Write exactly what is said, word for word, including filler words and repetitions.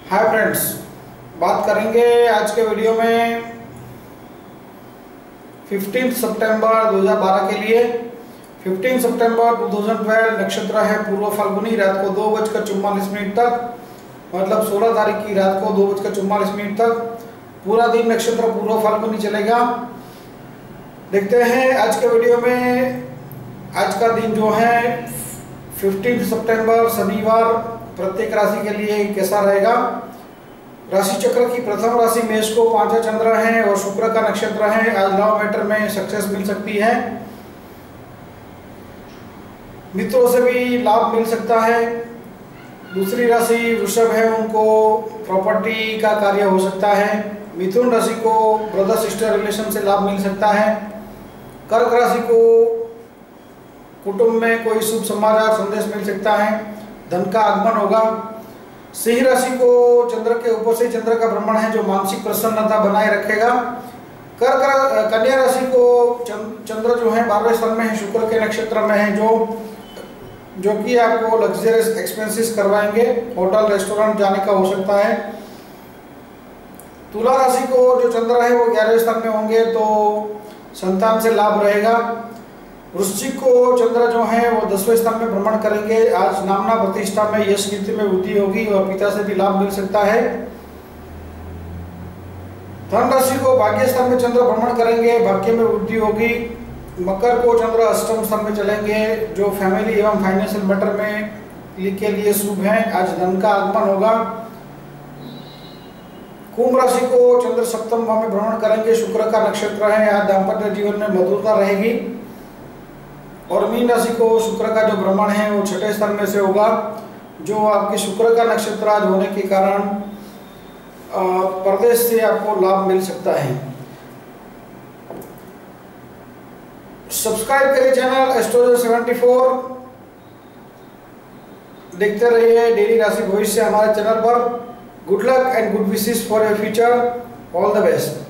Hi friends, बात करेंगे आज के वीडियो में पंद्रह सितंबर दो हज़ार बारह के लिए। पंद्रह सितंबर दो हज़ार बारह नक्षत्र है पूर्व फाल्गुनी, रात को दो बजकर चौवालीस मिनट तक, मतलब सोलह तारीख की रात को दो बजकर चौवालीस मिनट तक पूरा दिन नक्षत्र पूर्व फाल्गुनी चलेगा। देखते हैं आज के वीडियो में आज का दिन जो है पंद्रह सितंबर शनिवार प्रत्येक राशि के लिए कैसा रहेगा। राशि चक्र की प्रथम राशि मेष को पांचवा चंद्र है और शुक्र का नक्षत्र है। आज लव मैटर में सक्सेस मिल सकती है, मित्रों से भी लाभ मिल सकता है। दूसरी राशि वृषभ है, उनको प्रॉपर्टी का कार्य हो सकता है। मिथुन राशि को ब्रदर सिस्टर रिलेशन से लाभ मिल सकता है। कर्क राशि को कुटुंब में कोई शुभ समाचार संदेश मिल सकता है, धन का आगमन होगा। सिंह राशि को चंद्र के ऊपर से चंद्र का भ्रमण है जो मानसिक प्रसन्नता बनाए रखेगा। कर्क कन्या राशि को चंद्र जो है बारहवें स्थान में है, शुक्र के नक्षत्र में है, जो जो कि आपको लग्जरियस एक्सपेंसेस करवाएंगे, होटल रेस्टोरेंट जाने का हो सकता है। तुला राशि को जो चंद्र है वो ग्यारहवें स्थान में होंगे तो संतान से लाभ रहेगा। वृश्चिक को चंद्र जो है वो दसवें स्थान में भ्रमण करेंगे। आज नामना प्रतिष्ठा में यश कीर्ति में वृद्धि होगी और पिता से भी लाभ मिल सकता है। धन राशि को भाग्य स्थान में चंद्र भ्रमण करेंगे, भाग्य में वृद्धि होगी। मकर को चंद्र अष्टम स्थान में चलेंगे जो फैमिली एवं फाइनेंशियल मैटर में के लिए शुभ है। आज धन का आगमन होगा। कुंभ राशि को चंद्र सप्तम भाव में भ्रमण करेंगे, शुक्र का नक्षत्र है। आज दाम्पत्य जीवन में मधुरता रहेगी। और मीन राशि को शुक्र का जो भ्रमण है वो छठे स्थान में से होगा, जो आपके शुक्र का नक्षत्र आज होने के कारण प्रदेश से आपको लाभ मिल सकता है। सब्सक्राइब करिए चैनल एस्ट्रोलॉजर सेवेंटी फोर, देखते रहिए डेली राशि भविष्य हमारे चैनल पर। Good luck and good wishes for your future, all the best.